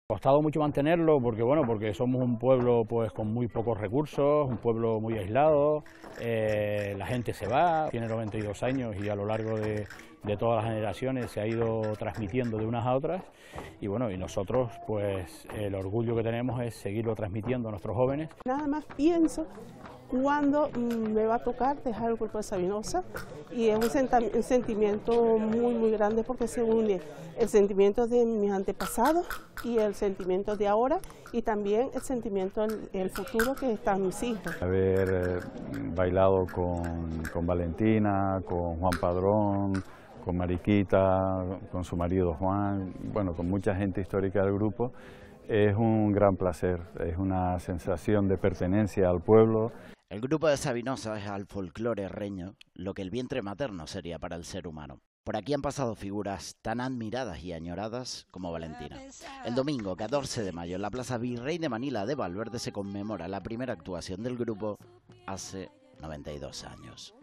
Ha costado mucho mantenerlo porque, bueno, porque somos un pueblo pues con muy pocos recursos, un pueblo muy aislado, la gente se va, tiene 92 años y a lo largo de todas las generaciones se ha ido transmitiendo de unas a otras y bueno, y nosotros pues el orgullo que tenemos es seguirlo transmitiendo a nuestros jóvenes. Nada más pienso cuando me va a tocar dejar el grupo de Sabinosa y es un sentimiento muy grande porque se une el sentimiento de mis antepasados y el sentimiento de ahora y también el sentimiento del futuro que están mis hijos. Haber bailado con Valentina, con Juan Padrón, con Mariquita, con su marido Juan, bueno, con mucha gente histórica del grupo, es un gran placer, es una sensación de pertenencia al pueblo. El grupo de Sabinosa es al folclore reño lo que el vientre materno sería para el ser humano. Por aquí han pasado figuras tan admiradas y añoradas como Valentina. El domingo 14 de mayo en la Plaza Virrey de Manila de Valverde se conmemora la primera actuación del grupo hace 92 años.